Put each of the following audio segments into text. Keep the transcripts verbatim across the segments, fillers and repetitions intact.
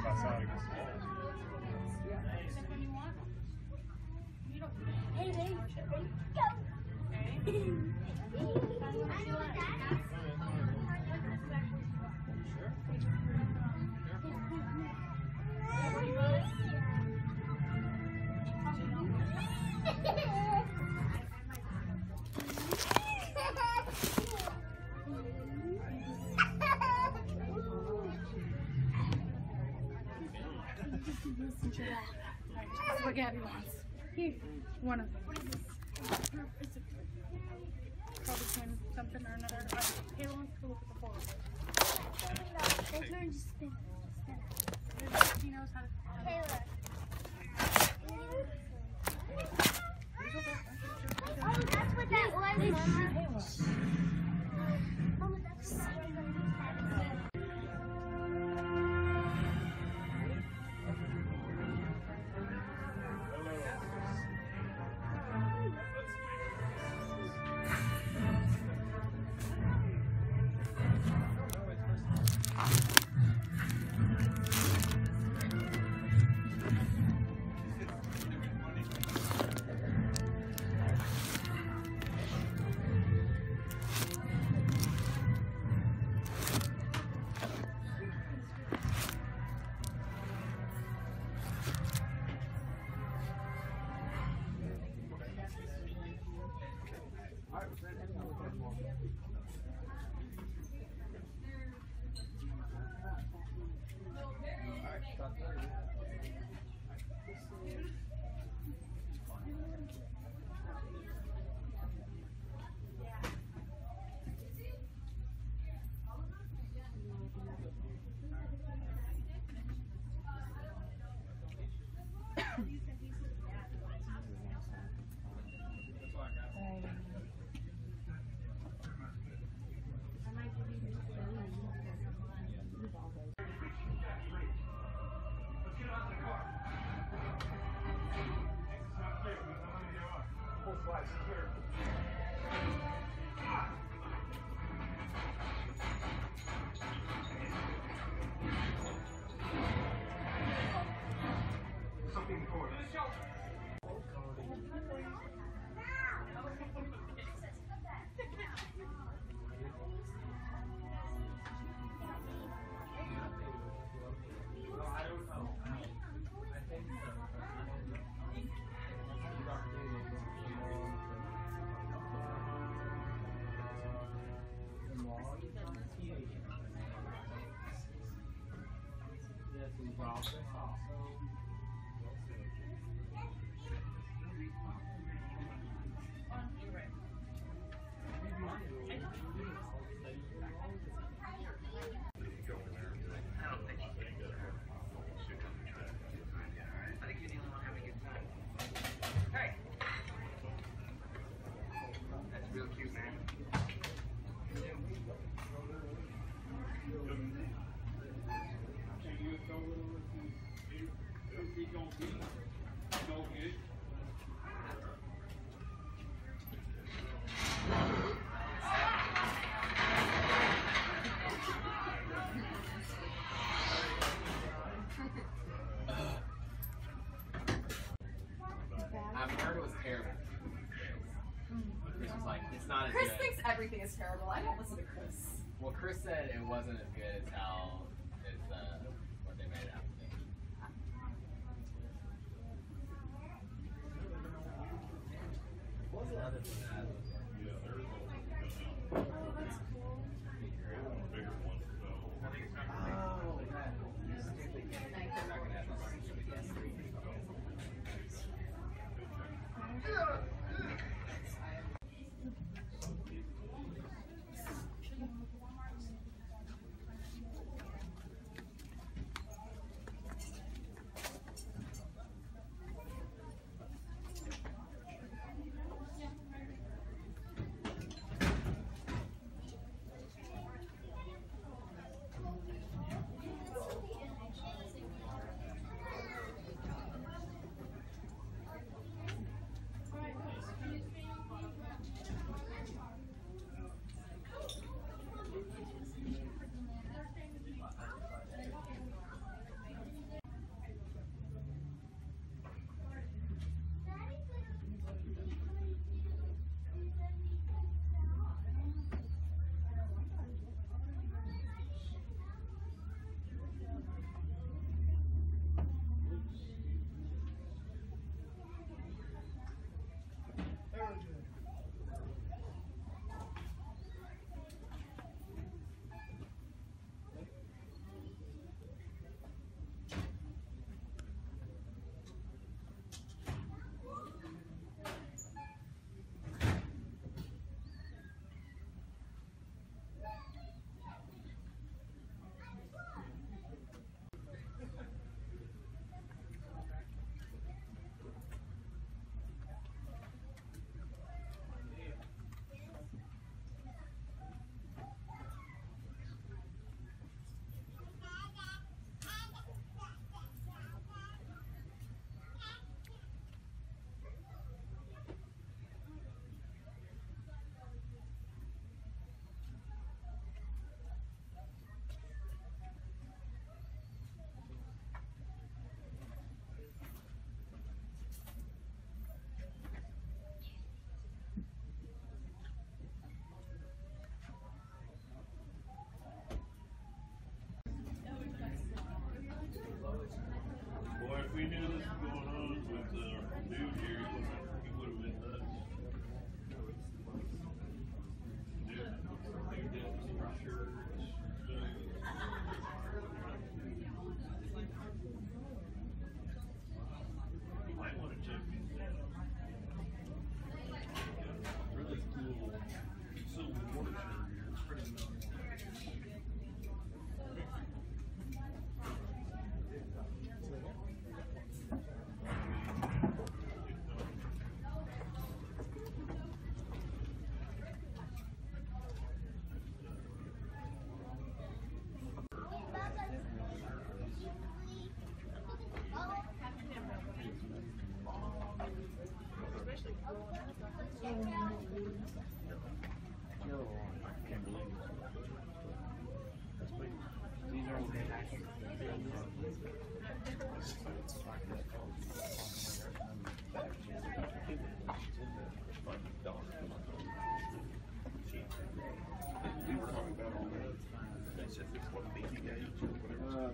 outside against the wall. Hey, babe. Go. I know what that is. That's what Gabby wants. Here, one of them. It's a, probably between something or another. Uh, Kayla wants to look at the photo. Hold her and just spin. Spin. She knows how to. Kayla. Oh, that's what that was, Mama. Mama, that's what that was. I've heard it was terrible. Chris was like, it's not as Chris good. thinks everything is terrible. I don't listen to Chris. Well, Chris said it wasn't as good as how as uh, what they made it out to be. What was the other thing that?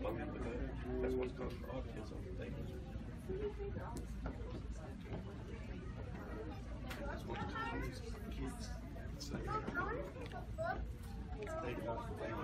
loaded with that. That's what's causing all the kids on the thing. That's what's causing these kids. It's like, they got, they